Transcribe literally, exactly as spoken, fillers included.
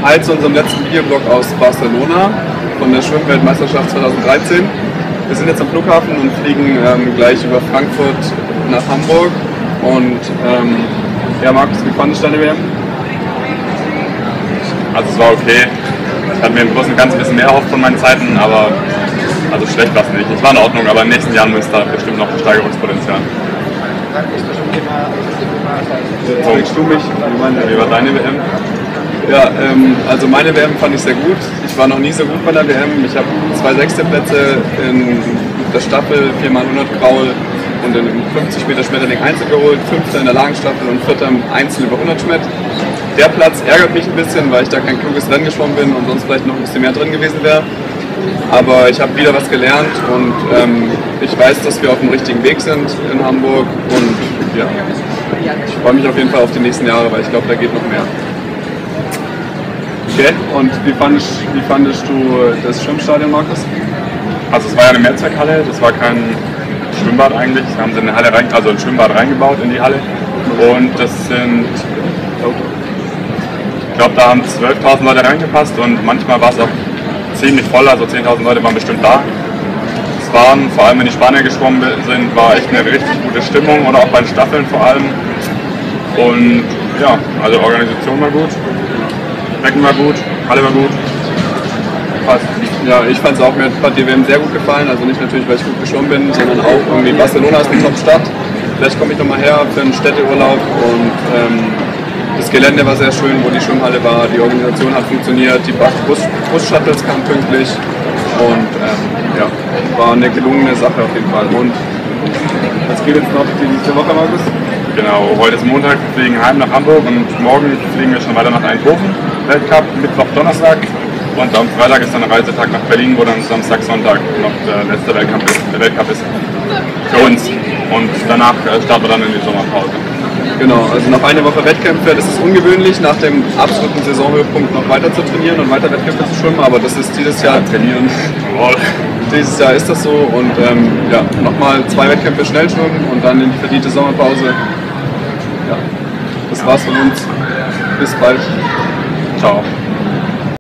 Hi zu unserem letzten Videoblog aus Barcelona von der Schwimmweltmeisterschaft zweitausenddreizehn. Wir sind jetzt am Flughafen und fliegen ähm, gleich über Frankfurt nach Hamburg. Und ähm, ja, Markus, wie fandest du deine W M? Also es war okay. Ich hatte mir im Großen und Ganzen ein bisschen mehr erhofft von meinen Zeiten, aber also schlecht war es nicht. Es war in Ordnung, aber in den nächsten Jahren ist da bestimmt noch ein Steigerungspotenzial. Fragst du mich, Wie war deine W M? Ja, ähm, also meine W M fand ich sehr gut. Ich war noch nie so gut bei der W M. Ich habe zwei sechste Plätze in der Staffel, vier mal hundert Kraul und in fünfzig Meter Schmetterling Einzel geholt, fünfter in der Lagenstaffel und vierter im Einzel über hundert Schmett. Der Platz ärgert mich ein bisschen, weil ich da kein kluges Rennen geschwommen bin und sonst vielleicht noch ein bisschen mehr drin gewesen wäre. Aber ich habe wieder was gelernt und ähm, ich weiß, dass wir auf dem richtigen Weg sind in Hamburg und ja, ich freue mich auf jeden Fall auf die nächsten Jahre, weil ich glaube, da geht noch mehr. Okay, und wie fandest, wie fandest du das Schwimmstadion, Markus? Also es war ja eine Mehrzweckhalle, das war kein Schwimmbad eigentlich. Da haben sie eine Halle rein, also ein Schwimmbad reingebaut in die Halle. Und das sind, ich glaube, da haben zwölftausend Leute reingepasst und manchmal war es auch ziemlich voll, also zehntausend Leute waren bestimmt da. Es waren, vor allem wenn die Spanier geschwommen sind, war echt eine richtig gute Stimmung oder auch bei den Staffeln vor allem. Und ja, also Organisation war gut. Becken war gut, Halle war gut. Passt. Ja, ich fand es auch, mir hat die W M sehr gut gefallen, also nicht natürlich, weil ich gut geschwommen bin, sondern auch irgendwie Barcelona ist eine Top-Stadt. Vielleicht komme ich nochmal her für einen Städteurlaub und ähm, das Gelände war sehr schön, wo die Schwimmhalle war, die Organisation hat funktioniert, die Bus-Shuttles kamen pünktlich und ähm, ja, war eine gelungene Sache auf jeden Fall. Und was geht jetzt noch die nächste Woche, Markus? Genau, heute ist Montag, wir fliegen heim nach Hamburg und morgen fliegen wir schon weiter nach Eindhoven, Weltcup, Mittwoch, Donnerstag und am Freitag ist dann der Reisetag nach Berlin, wo dann Samstag, Sonntag noch der letzte Weltcup ist, der Weltcup ist für uns und danach starten wir dann in die Sommerpause. Genau, also noch eine Woche Wettkämpfe, das ist ungewöhnlich, nach dem absoluten Saisonhöhepunkt noch weiter zu trainieren und weiter Wettkämpfe zu schwimmen, aber das ist dieses Jahr ja, trainieren. Dieses Jahr ist das so und ähm, ja, nochmal zwei Wettkämpfe schnell schwimmen und dann in die verdiente Sommerpause. Ja, das war's von uns. Bis bald. Ciao.